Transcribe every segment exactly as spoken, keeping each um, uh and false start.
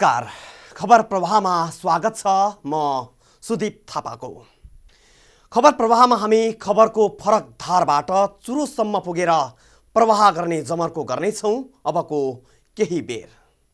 नमस्कार, खबर प्रवाहमा स्वागत छ। म सुदीप थापाको। खबर प्रवाहमा हामी खबरको फरक धारबाट चुरोसम्म पुगेर प्रवाह गर्ने जमर्को गर्नेछौँ अबको केही बेर।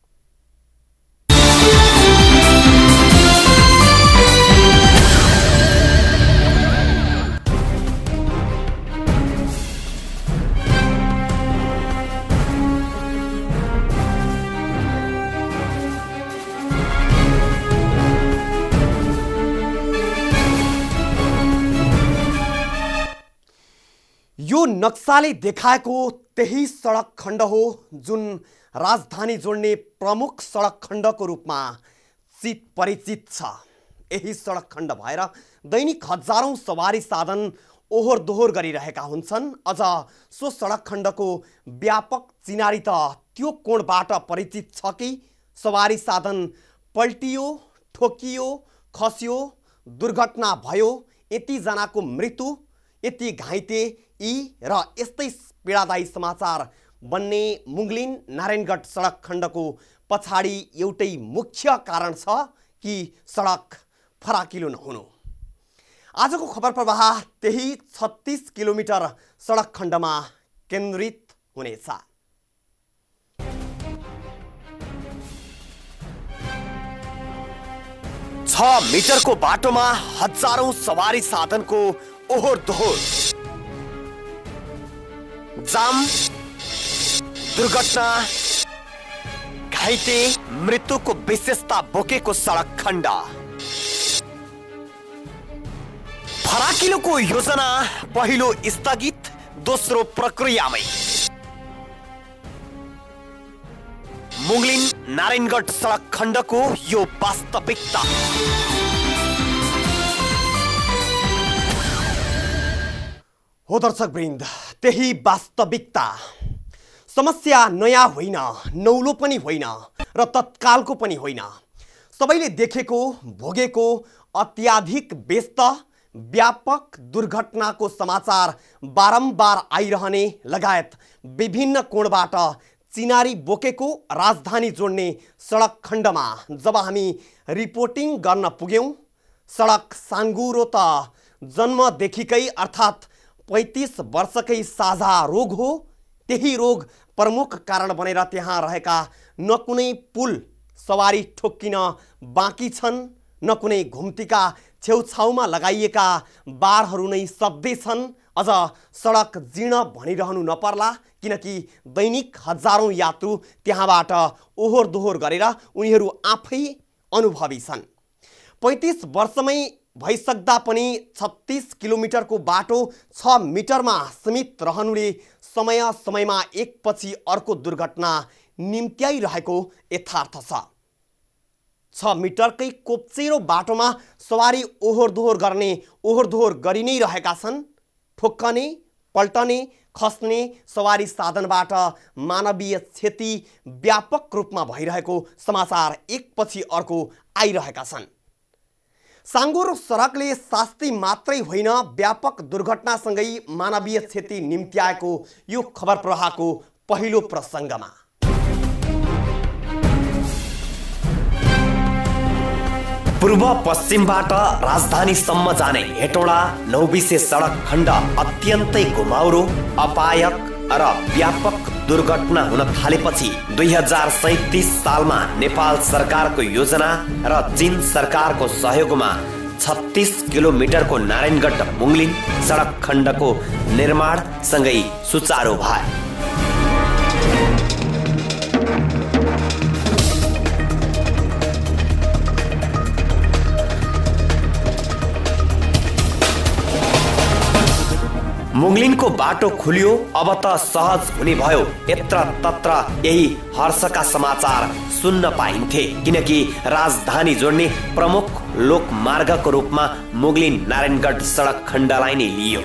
यो नक्साले देखाएको त्यही सडक खण्ड हो जुन राजधानी जोड्ने प्रमुख सडक खण्डको रूपमा चित परिचित छ। यही सडक खण्ड भएर दैनिक हजारौं सवारी साधन ओहोर दोहोर गरिरहेका हुन्छन्। अझ सो सडक खण्डको व्यापक चिनारी त त्यो कोणबाट परिचित छ कि सवारी साधन पल्टियो, ठोकियो, खस्यो, दुर्घटना भयो, यति जनाको मृत्यु, यति घाइते यी र यस्तै पीडादायी समाचार बन्ने मुगलिन नारायणगढ सडक खण्डको पछाडि एउटै मुख्य कारण छ कि सडक फराकिलो नहुनु। आजको खबर प्रवाह त्यही छत्तीस किलोमिटर सडक खण्डमा केन्द्रित हुनेछ। छ मिटरको बाटोमा हजारौं सवारी साधनको ओहोर दोहोर, जाम, दुर्घटना, घाइते, मृत्युको विशेषता बोकेको सडक खण्ड। फराकिलोको योजना पहिलो स्थगित, दोस्रो प्रक्रियामै। मुगलिन नारायणगढ सडक खण्डको यो वास्तविकता। हो दर्शकवृन्द, त्यही वास्तविकता। समस्या नयाँ होइन, नौलो पनि होइन र तत्कालको पनि होइन। सबैले देखेको भोगेको अत्याधिक व्यस्त व्यापक दुर्घटनाको समाचार बारम्बार आइरहने लगायत विभिन्न कोणबाट चिनारी बोकेको राजधानी जोड्ने सडक खण्डमा जब हामी रिपोर्टिङ गर्न पुग्यौं, सडक साङ्गुरो त जन्मदेखिकै अर्थात् पैंतीस वर्षकै साझा रोग हो। त्यही रोग प्रमुख कारण बनेर त्यहाँ रहेका न कुनै पुल सवारी ठोक्किन बाँकी छन्, न कुनै घुम्तीका छेउछाउमा लगाइएका बारहरू नै सधैँ छन्। अझ सडक जीर्ण भनिरहनु नपर्ला, किनकि दैनिक हजारौं यात्रु त्यहाँबाट ओहोर दोहोर गरेर उनीहरू आफै अनुभवी छन्। पैंतीस वर्षमै भइसक्दा पनि छत्तीस किलोमिटरको बाटो छ मिटरमा सीमित रहनुले समय समयमा एकपछि अर्को दुर्घटना निम्त्याइरहेको यथार्थ छ। छ मिटरकै कोप्चेरो बाटोमा सवारी ओहोर दोहोर गर्ने ओहोर दोहोर गरि नै रहेका छन्। ठोक्कने, पल्टने, खस्ने सवारी साधनबाट मानवीय क्षति व्यापक रूपमा भइरहेको समाचार एकपछि अर्को आइरहेका छन्। साङ्गुरो सडकले शास्ति मात्रै होइन, व्यापक दुर्घटनासँगै मानवीय क्षति निम्त्याएको यो खबर प्रवाहको पहिलो प्रसङ्गमा। पूर्व पश्चिमबाट राजधानीसम्म जाने हेटौँडा नौबिसे सडक खण्ड अत्यन्तै घुमाउरो, अपायक र व्यापक दुर्घटना हुन थालेपछि दुई हजार सैतिस सालमा नेपाल सरकारको योजना र चीन सरकारको सहयोगमा छत्तीस किलोमिटरको नारायणगढ मुगलिन सडक खण्डको निर्माण सँगै सुचारू भयो। मुगलिनको बाटो खुल्यो, अब त सहज हुने भयो, यत्र तत्र यही हर्षका समाचार सुन्न पाइन्थे, किनकि राजधानी जोड्ने प्रमुख लोकमार्गको रूपमा मुगलिन नारायणगढ सडक खण्डलाई नै लियो।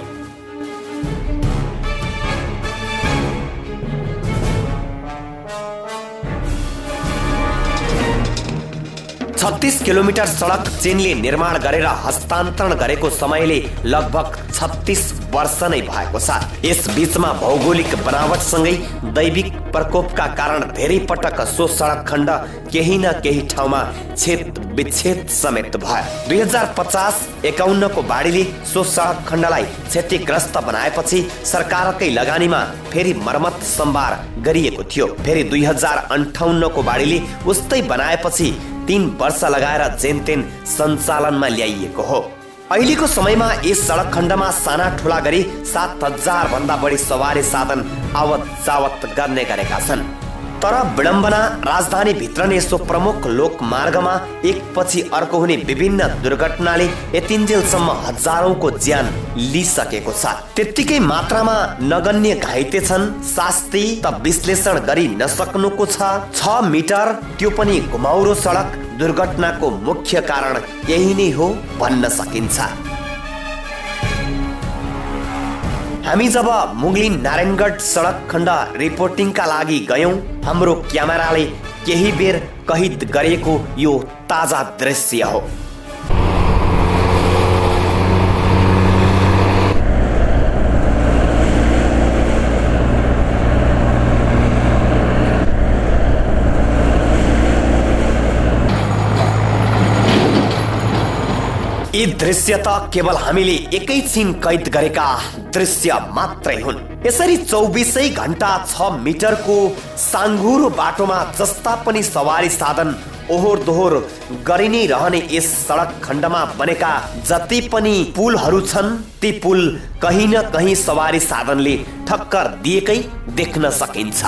छत्तीस किलोमिटर सडक चीनले निर्माण गरेर हस्तान्तरण गरेको समयले लगभग छत्तीस वर्ष नै भएको छ। यस बीचमा भौगोलिक बनावटसँगै दैविक प्रकोपका कारण धेरै पटक सो सडक खण्ड केही न केही ठाउँमा छेद विच्छेद समेत भयो। दुई हजार पचास एकाउन्न को बाढीले सो सडक खण्डलाई क्षतिग्रस्त बनाएपछि सरकारकै लगानीमा फेरि मर्मत सम्भार गरिएको थियो। फेरि दुई हजार अन्ठाउन्न को बाढीले उस्तै बनाएपछि तीन वर्ष लगाएर जेनतेन सञ्चालनमा ल्याइएको हो। अहिलेको समयमा यस सडक खण्डमा साना ठुला गरी सात हजार भन्दा बढी सवारी साधन आवत जावत गर्ने गरेका छन्। तर विडम्बना राजधानी भित्र नै सो प्रमुख लोकमार्गमा एकपछि अर्को हुने विभिन्न दुर्घटनाले यतिन्जेलसम्म हजारौंको ज्यान लिइसकेको छ। त्यत्तिकै मात्रामा नगन्य घाइते छन्। शास्ति त विश्लेषण गरी नसक्नुको छ। छ मिटर त्यो पनि घुमाउरो सडक दुर्घटनाको मुख्य कारण यही नै हो भन्न सकिन्छ। हामी जब मुगलिन नारायणगढ सडक खण्ड रिपोर्टिङका लागि गयौं, हाम्रो क्यामेराले केही बेर कैद गरेको यो ताजा दृश्य हो। यी दृश्य त केवल हामीले एकैछिन कैद गरेका दृश्य मात्रै हुन्। यसरी चौबिसै घण्टा छ मिटरको साङ्घुरो बाटोमा जस्ता पनि सवारी साधन ओहोर दोहोर गरि नै रहने यस सडक खण्डमा बनेका जति पनि पुलहरू छन्, ती पुल कहीं न कहीं सवारी साधनले ठक्कर दिएकै देख्न सकिन्छ।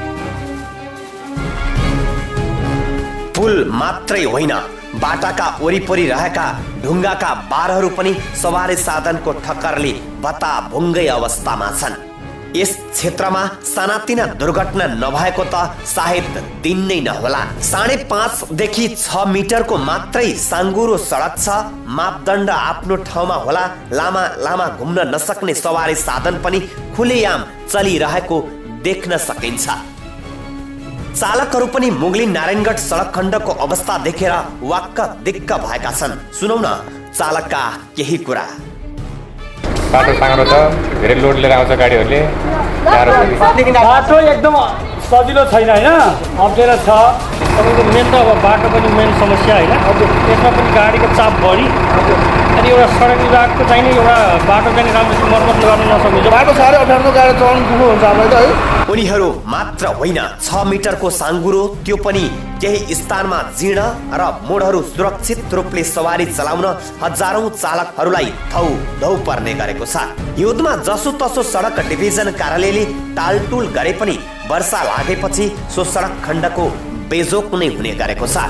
पुल मात्रै होइन, बाटाका वरिपरि रहेका ढुङ्गाका बारहरू पनि सवारी साधनको ठक्करले भत्ताभुङ्गै अवस्थामा छन्। यस क्षेत्रमा सानातिना दुर्घटना नभएको त सायद दिन नै नहोला। साढे पाँच देखि छ मिटरको मात्रै साङ्गुरो सडक छ। मापदण्ड आफ्नो ठाउँमा होला। लामा लामा घुम्न नसक्ने सवारी साधन पनि खुलेआम चलिरहेको देख्न सकिन्छ। चालकहरू पनि मुगलिन नारायणगढ सडक खण्डको अवस्था देखेर वाक्क दिक्क भएका छन्। सुनौ न चालकका केही कुरा। बाटो साँग्रो छ, धेरै लोड लिएर आउँछ गाडीहरूले। बाटो एकदम सजिलो छैन होइन, अप्ठ्यारो छ। तपाईँको मेन त अब बाटो पनि मेन समस्या होइन, त्यसमा पनि गाडीको चाप बढी। अनि एउटा सडक विभागको चाहिँ नि एउटा बाटो चाहिँ राम्रोसँग मर्मत गर्न नसक्ने बाटो साह्रै अप्ठ्यारो, गाडी चलाउनु दुःख हुन्छ हामीलाई त है। उनीहरू मात्र होइन, छ मिटरको साङ्गुरो त्यो पनि केही स्थानमा जीर्ण र मोडहरू सुरक्षित रूपले सवारी चलाउन हजारौं चालकहरूलाई थौ धौ पर्ने गरेको छ। हिउँदमा जसो तसो सडक डिभिजन कार्यालयले टालटुल गरे पनि वर्षा लागेपछि सो सडक खण्डको बेजोक नै हुने गरेको छ।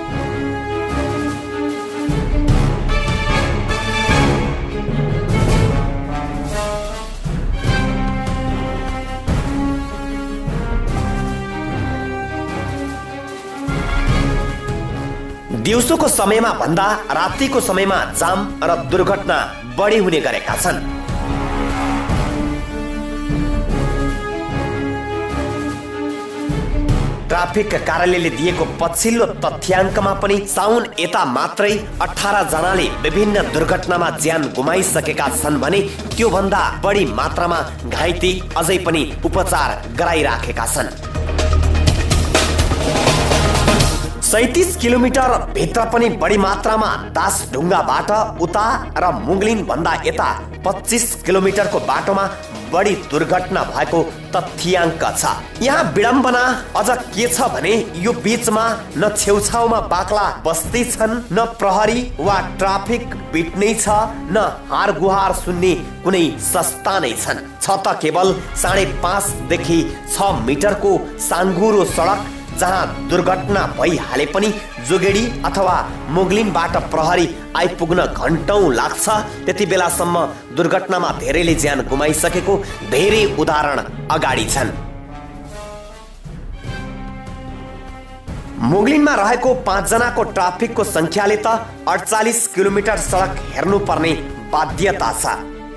दिउँसोको समयमा भन्दा रातिको समयमा जाम र दुर्घटना बढी हुने गरेका छन्। ट्राफिक कार्यालयले दिएको पछिल्लो तथ्याङ्कमा पनि साउन यता मात्रै अठार जनाले विभिन्न दुर्घटनामा ज्यान गुमाइसकेका छन् भने त्यो भन्दा बढी मात्रामा घाइते अझै पनि उपचार गराइराखेका छन्। सैतीस किलोमिटर भित्र पनि बढी मात्रामा दास ढुङ्गाबाट उता र मुगलिन भन्दा यता पच्चीस किलोमिटरको बाटोमा बढी दुर्घटना भएको तथ्याङ्क छ। यहाँ विडम्बना अझ के छ भने यो बीचमा न छेउछाउमा बाक्ला बस्ती छन्, न प्रहरी वा ट्राफिक बिट नै छ, न हार गुहार सुन्ने कुनै संस्था नै छन्। छ त केवल साढे पाँच देखि छ मिटरको साङ्गुरो सडक जहाँ दुर्घटना भइहाले पनि जोगेडी अथवा मुगलिनबाट प्रहरी आइपुग्न घण्टौं लाग्छ। त्यति बेलासम्म दुर्घटनामा धेरैले ज्यान गुमाइसकेको धेरै उदाहरण अगाडि छन्। मुगलिनमा रहेको पाँच जनाको ट्राफिकको संख्याले त अडचालिस किलोमिटर सडक हेर्नुपर्ने बाध्यता छ।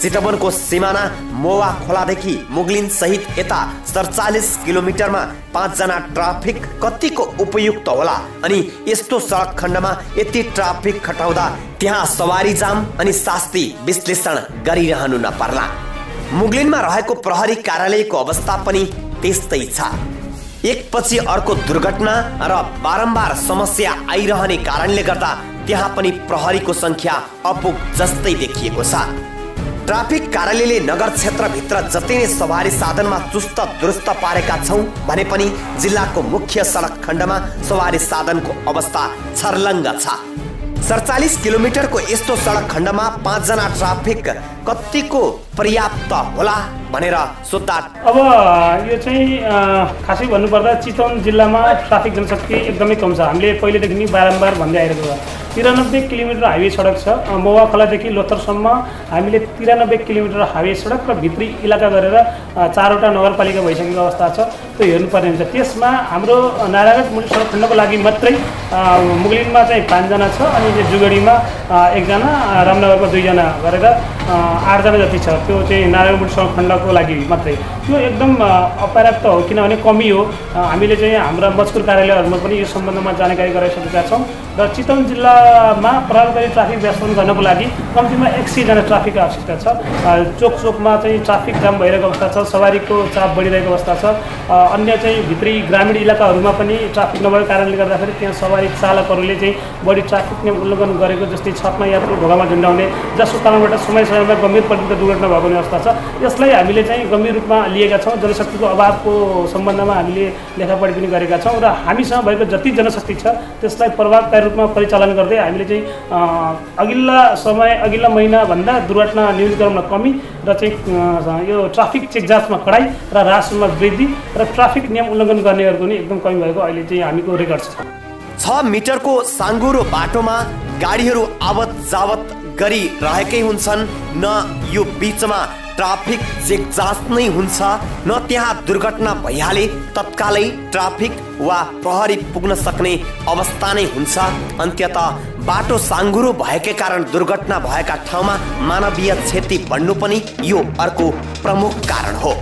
चितवनको सिमाना मोवा खोलादेखि मुगलिन सहित यता सडचालिस किलोमिटरमा पाँचजना ट्राफिक कतिको उपयुक्त होला अनि यस्तो सडक खण्डमा यति ट्राफिक खटाउँदा त्यहाँ सवारी जाम अनि शास्ति विश्लेषण गरिरहनु नपर्ला। मुगलिनमा रहेको प्रहरी कार्यालयको अवस्था पनि त्यस्तै छ। एकपछि अर्को दुर्घटना र बारम्बार समस्या आइरहने कारणले गर्दा त्यहाँ पनि प्रहरीको संख्या अपुग जस्तै देखिएको छ। ट्राफिक कार्यालयले नगर क्षेत्रभित्र जति नै सवारी साधनमा चुस्त दुरुस्त पारेका छौं भने पनि जिल्लाको मुख्य सडक खण्डमा सवारी साधनको अवस्था छर्लङ्ग छ। सडचालिस किलोमिटरको यस्तो सडक खण्डमा पाँचजना ट्राफिक कतिको पर्याप्त होला भनेर सोध्दा अब यो चाहिँ खासै भन्नुपर्दा चितवन जिल्लामा ट्राफिक जनशक्ति एकदमै कम छ। हामीले पहिलेदेखि नै बारम्बार भन्दै आइरहेको छ। तिरानब्बे किलोमिटर हाइवे सडक छ। मौवा खोलादेखि लोथरसम्म हामीले तिरानब्बे किलोमिटर हाइवे सडक र भित्री इलाका गरेर चारवटा नगरपालिका भइसकेको अवस्था छ। त्यो हेर्नुपर्ने हुन्छ। त्यसमा हाम्रो नारायणगढ मुगलिन सडक खण्डको लागि मात्रै मुगलिनमा चाहिँ पाँचजना छ अनि जुगडीमा एकजना रामनगरमा दुईजना गरेर आठजना जति छ। त्यो चाहिँ नारायणगढ सडक खण्डको लागि मात्रै त्यो एकदम अपर्याप्त हो किनभने कमी हो। हामीले चाहिँ हाम्रा मजकुर कार्यालयहरूमा पनि यो सम्बन्धमा जानकारी गराइसकेका छौँ र चितवन जिल्लामा प्रभावकारी ट्राफिक व्यवस्थापन गर्नको लागि कम्तीमा एक सयजना ट्राफिकको आवश्यकता छ। चोक चोकमा चाहिँ ट्राफिक जाम भइरहेको अवस्था छ। सवारीको चाप बढिरहेको अवस्था छ। अन्य चाहिँ भित्री ग्रामीण इलाकाहरूमा पनि ट्राफिक नभएको कारणले गर्दाखेरि त्यहाँ सवारी चालकहरूले चाहिँ बढी ट्राफिक नियम उल्लङ्घन गरेको जस्तै छतमा यात्रु भोगामा झुन्डाउने जसको कारणबाट समय समयमा गम्भीर प्रकृतिको दुर्घटना भएको अवस्था छ। यसलाई हामीले चाहिँ गम्भीर रूपमा लिएका छौँ। जनशक्तिको अभावको सम्बन्धमा हामीले लेखापढी पनि गरेका छौँ र हामीसँग भएको जति जनशक्ति छ त्यसलाई प्रभावकारी रूपमा परिचालन गर्दै हामीले चाहिँ अघिल्ला समय अघिल्ला महिनाभन्दा दुर्घटना न्यूनीकरणमा कमी र चाहिँ यो ट्राफिक चेक जाँचमा कडाई र राजस्वमा वृद्धि र ट्राफिक नियम उल्लङ्घन गर्नेहरूको पनि एकदम कमी भएको अहिले चाहिँ हामीको रेकर्ड छ। छ मिटरको साँघुरो बाटोमा गाडीहरू आवत जावत गरिरहेकै हुन्छन्। न यो बीचमा ट्राफिक चेक जाँच नै हुन्छ न त्यहाँ दुर्घटना भइहाले तत्कालै ट्राफिक वा प्रहरी पुग्न सक्ने अवस्था नै हुन्छ। अन्त्यतः बाटो साँघुरो भएकै कारण दुर्घटना भएका ठाउँमा मानवीय क्षति बढ्नु पनि यो अर्को प्रमुख कारण हो।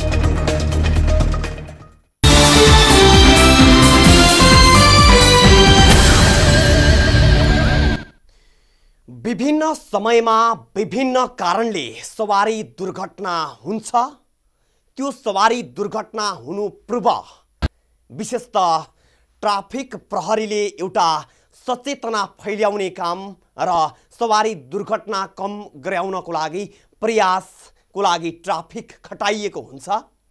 विभिन्न समयमा विभिन्न कारणले सवारी दुर्घटना हुन्छ। त्यो सवारी दुर्घटना हुनु पूर्व विशेषतः ट्राफिक प्रहरीले एउटा सचेतना फैल्याउने काम र सवारी दुर्घटना कम गराउनको लागि प्रयासको लागि ट्राफिक खटाइएको हुन्छ।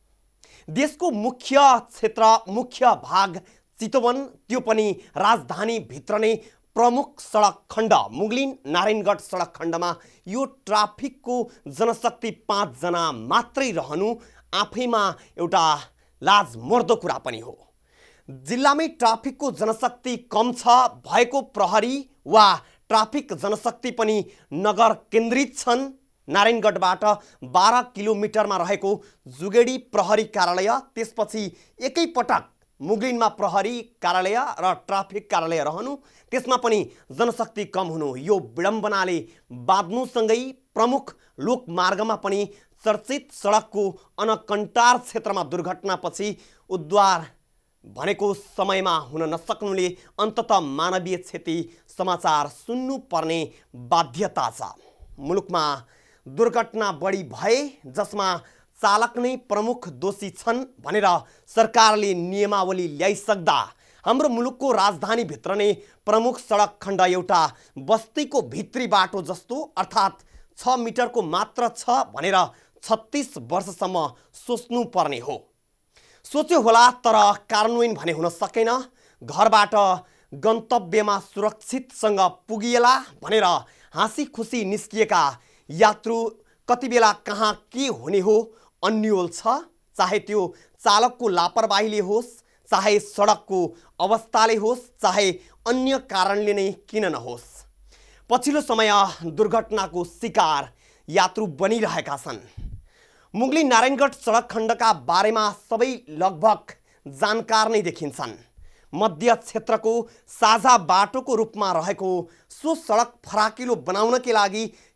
देशको मुख्य क्षेत्र मुख्य भाग चितवन, त्यो पनि राजधानी भित्र नै प्रमुख सडक खण्ड मुगलिन नारायणगढ सडक खण्डमा यो ट्राफिकको जनशक्ति पाँचजना मात्रै रहनु आफैमा एउटा लाजमर्दो कुरा पनि हो। जिल्लामै ट्राफिकको जनशक्ति कम छ भएको प्रहरी वा ट्राफिक जनशक्ति पनि नगर केन्द्रित छन्। नारायणगढबाट बाह्र किलोमिटरमा रहेको जुगेडी प्रहरी कार्यालय, त्यसपछि एकैपटक मुगलिनमा प्रहरी कार्यालय र ट्राफिक कार्यालय रहनु, त्यसमा पनि जनशक्ति कम हुनु यो विडम्बनाले बाँध्नुसँगै प्रमुख लोकमार्गमा पनि चर्चित सडकको अनकन्टार क्षेत्रमा दुर्घटनापछि उद्धार भनेको समयमा हुन नसक्नुले अन्ततः मानवीय क्षति समाचार सुन्नु पर्ने बाध्यता छ। मुलुकमा दुर्घटना बढी भए जसमा चालक नै प्रमुख दोषी छन् भनेर सरकारले नियमावली ल्याइसक्दा हाम्रो मुलुकको राजधानी भित्र नै प्रमुख सडक खण्ड एउटा बस्तीको भित्री बाटो जस्तो अर्थात् छ मिटरको मात्र छ भनेर छत्तीस वर्षसम्म सोच्नु पर्ने हो। सोच्यो होला तर कार्यान्वयन भने हुन सकेन। घरबाट गन्तव्यमा सुरक्षितसँग पुगिएला भनेर हाँसी खुसी निस्किएका यात्रु कति बेला कहाँ के हुने हो अन्यल छ। चाहे त्यो चालकको लापरवाहीले होस्, चाहे सडकको अवस्थाले होस्, चाहे अन्य कारणले नै किन नहोस्, पछिल्लो समय दुर्घटनाको शिकार यात्रु बनिरहेका छन्। मुगलिन नारायणगढ सडक खण्डका बारेमा सबै लगभग जानकार नै देखिन्छन्। मध्य क्षेत्रको साझा बाटोको रूपमा रहेको सो सडक फराकिलो बनाउनकै लागि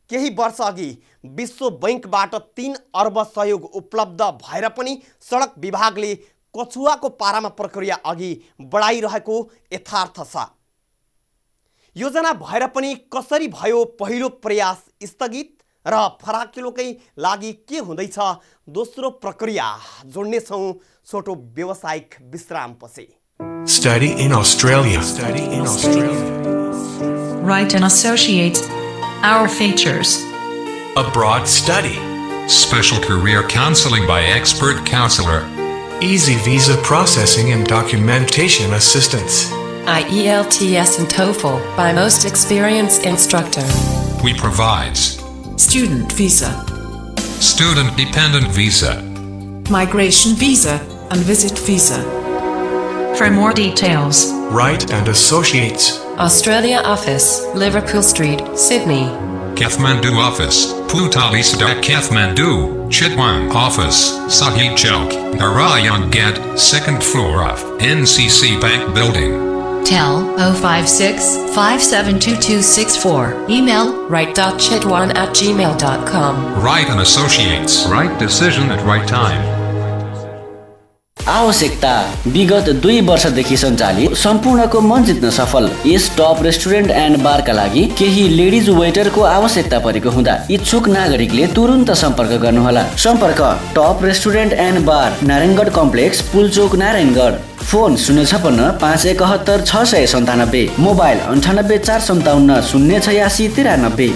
केही वर्ष अघि विश्व बैंकबाट तीन अर्ब सहयोग उपलब्ध भएर पनि सडक विभागले कछुवाको पारामा प्रक्रिया अघि बढाइरहेको यथार्थ छ। योजना भएर पनि कसरी भयो पहिलो प्रयास स्थगित र फराकिलोकै लागि के हुँदैछ दोस्रो प्रक्रिया जोड्नेछौँ छोटो व्यावसायिक विश्रामपछि। Study in Australia. Study in Australia. Wright and Associates. Our features. Abroad study. Special career counseling by expert counselor. Easy visa processing and documentation assistance. I E L T S and TOEFL by most experienced instructor. We provides Student visa, student dependent visa, migration visa, and visit visa. For more details, Wright and Associates. Australia office, Liverpool Street, Sydney. Kathmandu office, Putalista Kathmandu, Chitwan office, Sahil Chowk, Narayan Gate, second floor of N C C Bank building. Tel zero five six, five seven two two six four. Email right dot chitwan at gmail dot com. Right and Associates. Right decision at right time. आवश्यकता विगत दुई वर्षदेखि सञ्चालित सम्पूर्णको मन जित्न सफल यस टप रेस्टुरेन्ट एन्ड बारका लागि केही लेडिज वेटरको आवश्यकता परेको हुँदा इच्छुक नागरिकले तुरुन्त सम्पर्क गर्नुहोला। सम्पर्क top restaurant and bar, Narayangarh complex, Pulchowk, Narayangarh. Phone शून्य छपन्न पाँच एकहत्तर छ सय सन्तानब्बे, मोबाइल अन्ठानब्बे चार सन्ताउन्न शून्य छयासी तिरानब्बे।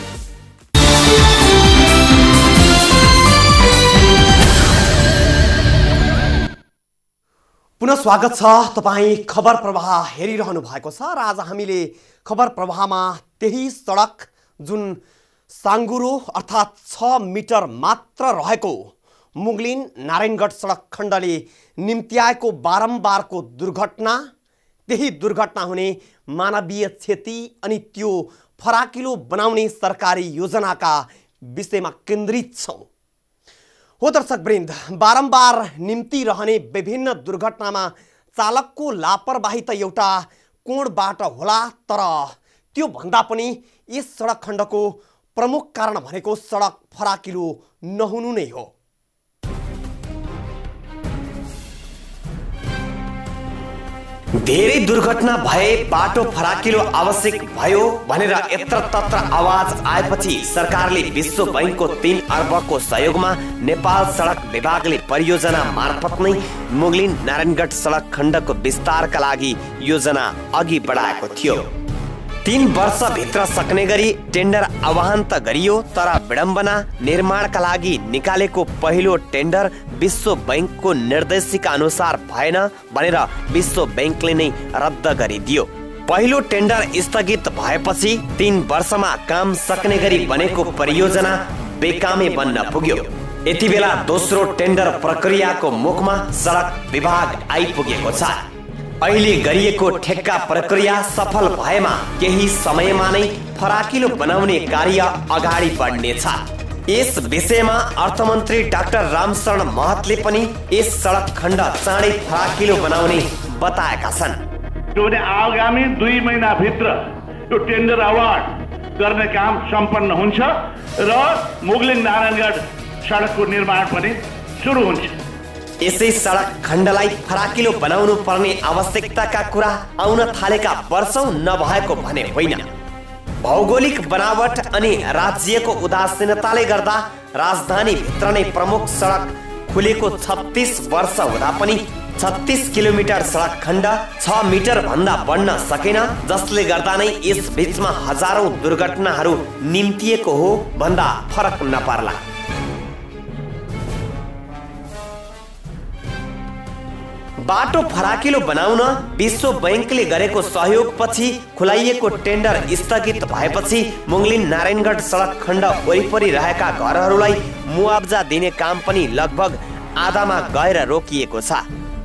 पुनः स्वागत छ। तपाईँ खबर प्रवाह हेरिरहनु भएको छ र आज हामीले खबर प्रवाहमा त्यही सडक जुन साङ्गुरो अर्थात् छ मिटर मात्र रहेको मुगलिन नारायणगढ सडक खण्डले निम्त्याएको बारम्बारको दुर्घटना, त्यही दुर्घटना हुने मानवीय क्षति अनि त्यो फराकिलो बनाउने सरकारी योजनाका विषयमा केन्द्रित छौँ। हो दर्शकवृन्द, बारम्बार निम्ति रहने विभिन्न दुर्घटनामा चालकको लापरवाही त एउटा कोणबाट होला, तर त्यो भन्दा पनि यस सडक खण्डको प्रमुख कारण भनेको सडक फराकिलो नहुनु नै हो। धेरै दुर्घटना भए बाटो फराकिलो आवश्यक भयो भनेर यत्र तत्र आवाज आएपछि सरकारले विश्व बैंकको तीन अर्बको सहयोगमा नेपाल सडक विभागले परियोजना मार्फत नै मुगलिन नारायणगढ सडक खण्डको विस्तारका लागि योजना अघि बढाएको थियो। तीन वर्षभित्र सक्ने गरी टेन्डर आह्वान त गरियो, तर विडम्बना निर्माणका लागि निकालेको पहिलो टेन्डर विश्व बैंकको निर्देशिका अनुसार भएन भनेर विश्व बैंकले नै रद्द गरिदियो। पहिलो टेन्डर स्थगित भएपछि तीन वर्षमा काम सक्ने गरी बनेको परियोजना बेकामे बन्न पुग्यो। यति बेला दोस्रो टेन्डर प्रक्रियाको मुखमा सडक विभाग आइपुगेको छ। अहिले गरिएको ठेक्का प्रक्रिया सफल भएमा केही समयमा नै फराकिलो बनाउने कार्य अगाडि बढ्नेछ। यस विषयमा अर्थमन्त्री डाक्टर रामशरण महतले पनि यस सडक खण्ड चाँडै फराकिलो बनाउने बताएका छन्। किनभने आगामी दुई महिनाभित्र यो टेन्डर अवार्ड गर्ने काम सम्पन्न हुन्छ र मुगलिन नारायणगढ सडकको निर्माण पनि सुरु हुन्छ। यसै सडक खण्डलाई फराकिलो बनाउनु पर्ने आवश्यकताका कुरा आउन थालेका वर्षौं नभएको भने होइन। भौगोलिक बनावट अनि राज्यको उदासीनताले गर्दा राजधानी भित्र नै प्रमुख सडक खुलेको छत्तीस वर्ष हुँदा पनि छत्तीस किलोमिटर सडक खण्ड छ मिटर भन्दा बढ्न सकेन, जसले गर्दा नै यस बीचमा हजारौं दुर्घटनाहरू निम्तिएको हो भन्दा फरक नपर्ला। बाटो फराकिलो बनाउन विश्व बैंकले गरेको सहयोगपछि खुलाइएको टेन्डर स्थगित भएपछि मुगलिन नारायणगढ सडक खण्ड वरिपरि रहेका घरहरूलाई मुआब्जा दिने काम पनि लगभग आधामा गएर रोकिएको छ।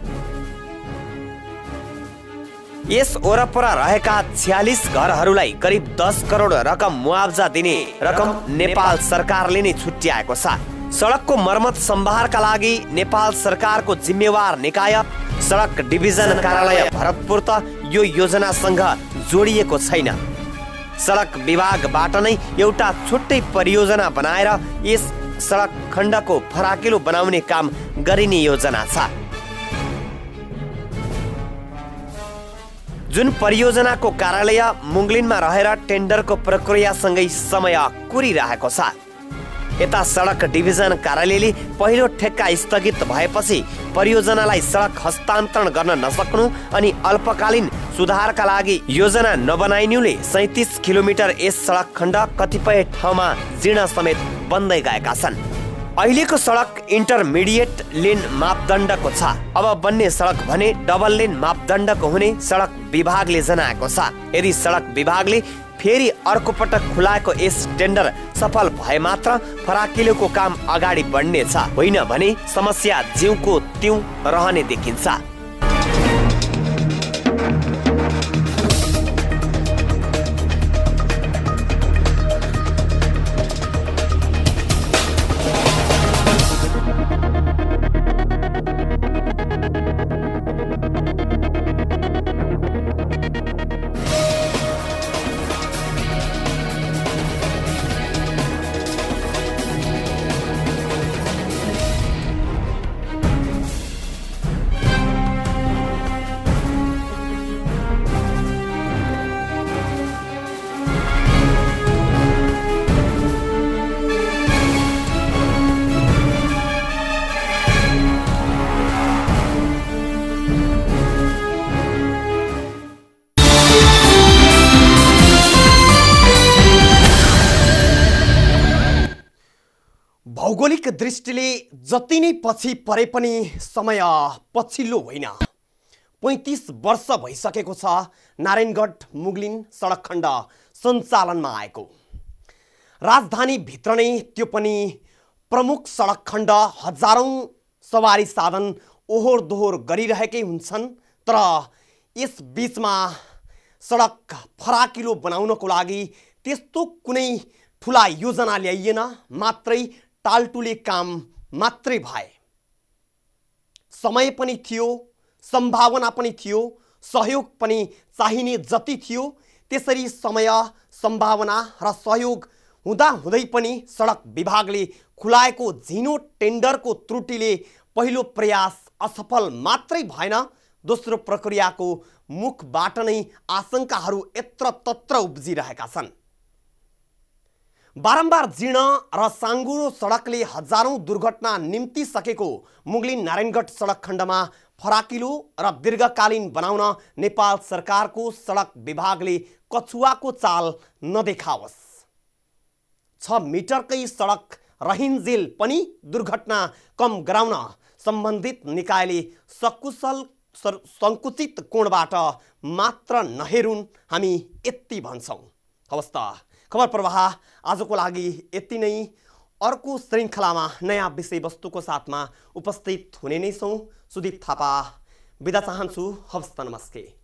यस वरपर रहेका छयालिस घरहरूलाई करिब दस करोड रकम मुआब्जा दिने रकम नेपाल सरकारले नै छुट्याएको छ। सडकको मर्मत सम्भारका लागि नेपाल सरकारको जिम्मेवार निकाय सडक डिभिजन कार्यालय भरतपुर त यो योजनासँग जोडिएको छैन। सडक विभागबाट नै एउटा छुट्टै परियोजना बनाएर यस सडक खण्डको फराकिलो बनाउने काम गरिने योजना छ। जुन परियोजनाको कार्यालय मुगलिनमा रहेर टेन्डरको प्रक्रियासँगै समय कुरिरहेको छ। यता सडक डिभिजन कार्यालयले पहिलो ठेक्का स्थगित भएपछि परियोजनालाई सडक हस्तान्तरण गर्न नसक्नु अनि अल्पकालीन सुधारका लागि योजना नबनाइनुले सैतिस किलोमिटर यस सडक खण्ड कतिपय ठाउँमा जीर्ण समेत बन्दै गएका छन्। अहिलेको सडक इन्टरमिडिएट लेन मापदण्डको छ। अब बन्ने सडक भने डबल लेन मापदण्डको हुने सडक विभागले जनाएको छ। यदि सडक विभागले फेरि अर्को पटक खुलाएको यस टेन्डर सफल भए मात्र फराकिलोको काम अगाडि बढ्नेछ, होइन भने समस्या जिउको त्यों रहने देखिन्छ। भौगोलिक दृष्टिले जति नै पछि परे पनि समय पछिल्लो होइन। पैँतिस वर्ष भइसकेको छ नारायणगढ मुगलिन सडक खण्ड सञ्चालनमा आएको। राजधानी भित्र नै त्यो पनि प्रमुख सडक खण्ड हजारौं सवारी साधन ओहोर दोहोर गरिरहेकै हुन्छन्। तर यस बीचमा सडक फराकिलो बनाउनको लागि त्यस्तो कुनै ठुला योजना ल्याइएन, मात्रै टालटुले काम मात्रै भए। समय पनि थियो, सम्भावना पनि थियो, सहयोग पनि चाहिने जति थियो। त्यसरी समय, सम्भावना र सहयोग हुँदा हुँदै पनि सडक विभागले खुलाएको झिनो टेन्डरको त्रुटिले पहिलो प्रयास असफल मात्रै भएन, दोस्रो प्रक्रियाको मुखबाट नै आशंकाहरू यत्र तत्र उब्जिरहेका छन्। बारम्बार जीर्ण र साङ्गुरो सडकले हजारौं दुर्घटना निम्तिसकेको मुगलिन नारायणगढ सडक खण्डमा फराकिलो र दीर्घकालीन बनाउन नेपाल सरकारको सडक विभागले कछुवाको चाल नदेखाओस्। छ मिटरकै सडक रहिन्जेल पनि दुर्घटना कम गराउन सम्बन्धित निकायले सकुशल सङ्कुचित कोणबाट मात्र नहेरुन्, हामी यति भन्छौँ। हवस् त, खबर प्रवाह आजको लागि यति नै। अर्को श्रृङ्खलामा नयाँ विषयवस्तुको साथमा उपस्थित हुने नै छौँ। सुदीप थापा बिदा चाहन्छु। हवस् त, नमस्ते।